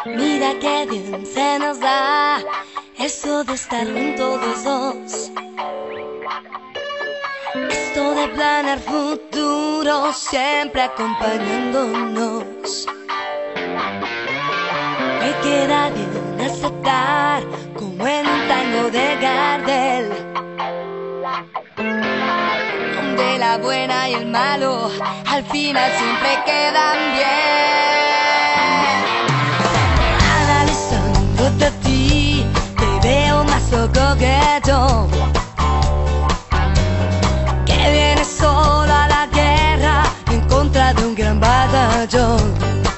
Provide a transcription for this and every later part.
Mira que bien se nos da eso de estar juntos los dos. Esto de planear futuro siempre acompañándonos. Me queda bien aceptar como en un tango de Gardel, donde la buena y el malo al final siempre quedan bien. Analizándote a ti, te veo más loco que yo, que vienes solo a la guerra en contra de un gran batallón.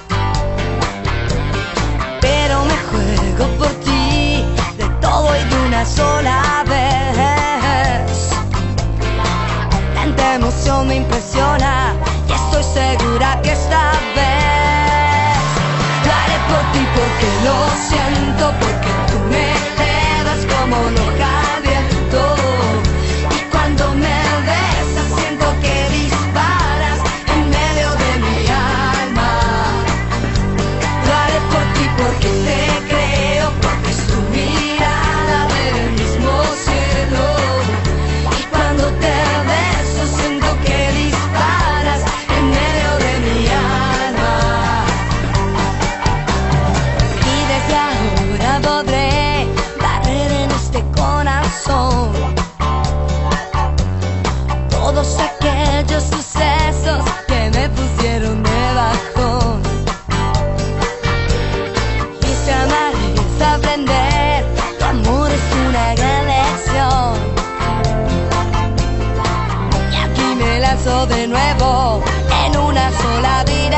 Pero me juego por ti, de todo y de una sola vez. Tanta emoción me impresiona y estoy segura que esta vez lo haré por ti, porque lo siento, porque tú me elevas como una hoja al viento. Y cuando me besas siento que disparas en medio de mi alma. Lo haré por ti porque te creo, porque es tu mirada del mismo cielo. Y cuando te beso siento que disparas en medio de mi alma. Y desde ahora podré barrer en este corazón todos aquellos sucesos que me pusieron de bajón. Y si amar es aprender, tu amor es una gran lección. Y aquí me lanzo de nuevo en una sola vida.